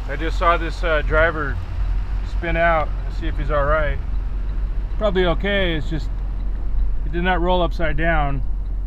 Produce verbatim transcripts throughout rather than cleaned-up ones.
I just saw this uh, driver spin out. Let's see if he's all right. Probably okay. It's just he did not roll upside down.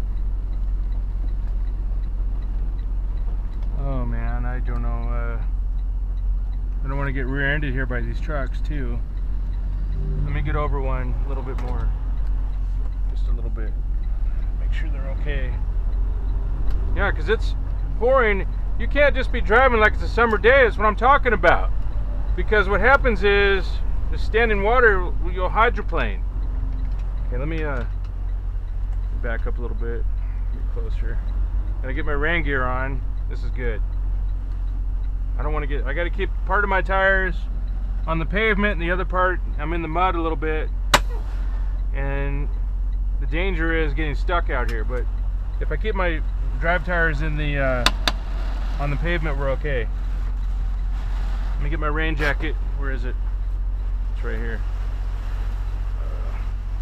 Oh man, I don't know. Uh, I don't want to get rear-ended here by these trucks too. Let me get over one a little bit more, just a little bit. Make sure they're okay. Yeah, because it's pouring. You can't just be driving like it's a summer day. That's what I'm talking about. Because what happens is, the standing water, you'll hydroplane. Okay, let me uh, back up a little bit, get closer. Gotta get my rain gear on. This is good. I don't want to get, I gotta keep part of my tires on the pavement and the other part, I'm in the mud a little bit. And the danger is getting stuck out here. But if I keep my drive tires in the, uh, on the pavement, we're okay. Let me get my rain jacket. Where is it? It's right here. Uh,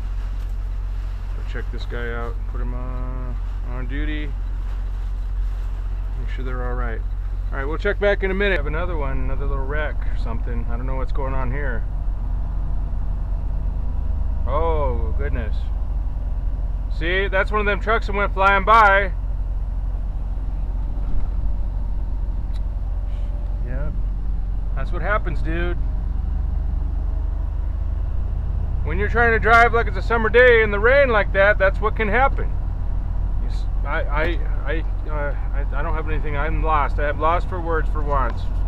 go check this guy out. Put him on, on duty. Make sure they're all right. All right, we'll check back in a minute. I have another one, another little wreck or something. I don't know what's going on here. Oh, goodness. See, that's one of them trucks that went flying by. Yep. That's what happens, dude. When you're trying to drive like it's a summer day in the rain like that, that's what can happen. I, I, I, uh, I, I don't have anything. I'm lost. I have lost for words for once.